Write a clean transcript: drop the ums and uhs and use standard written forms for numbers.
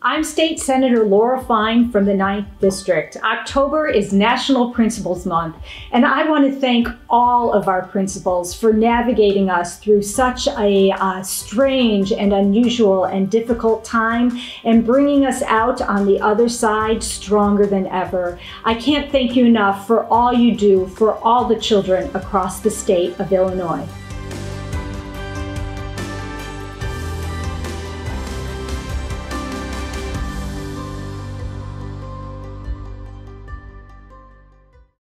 I'm State Senator Laura Fine from the 9th District. October is National Principals Month, and I want to thank all of our principals for navigating us through such a strange and unusual and difficult time and bringing us out on the other side stronger than ever. I can't thank you enough for all you do for all the children across the state of Illinois.